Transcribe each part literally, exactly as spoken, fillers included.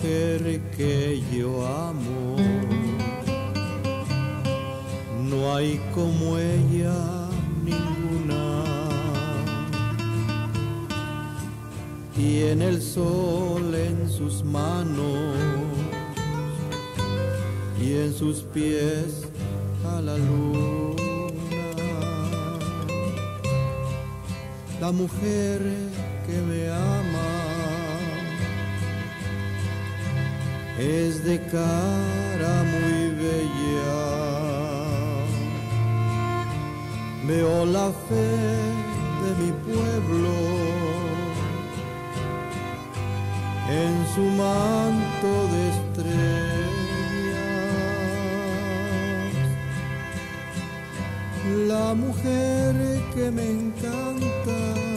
mujer que yo amo, no hay como ella ninguna. Tiene el sol en sus manos y en sus pies a la luna. La mujer que me ama es de cara muy bella. Veo la fe de mi pueblo en su manto de estrellas. La mujer que me encanta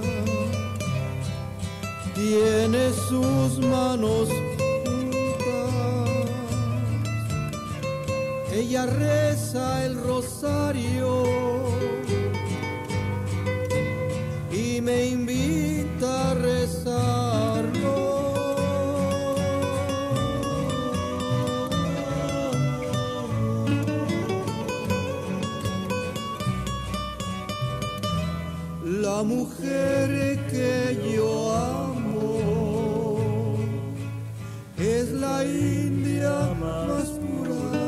tiene sus manos juntas, ella reza el rosario y me invita a rezarlo. La mujer que yo amo es la India más pura,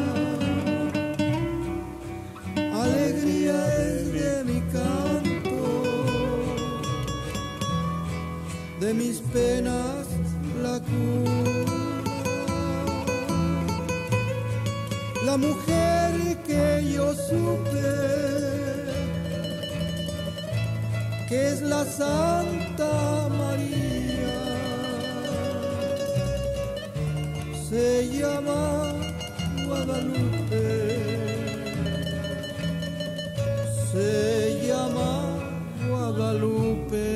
alegría es de mi canto, de mis penas la cura. La mujer que yo supe que es la Santa María, se llama Guadalupe, se llama Guadalupe,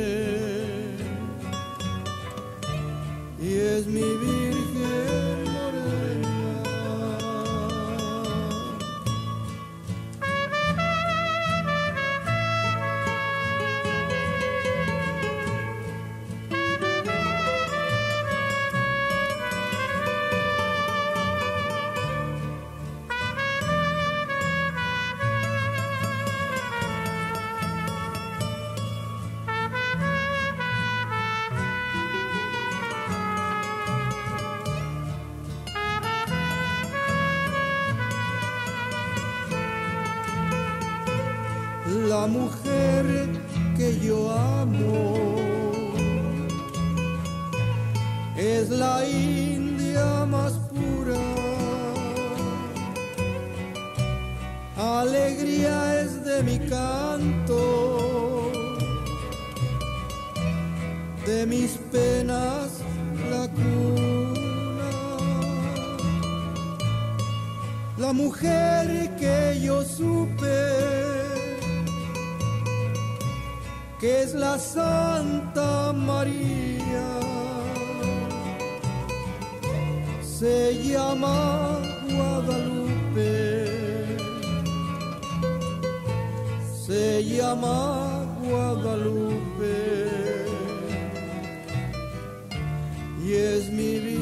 y es mi Virgen morena. La mujer que yo amo es la India más pura, alegría es de mi canto, de mis penas la cuna. La mujer que yo supe que es la Santa María, se llama Guadalupe, se llama Guadalupe, y es mi vida.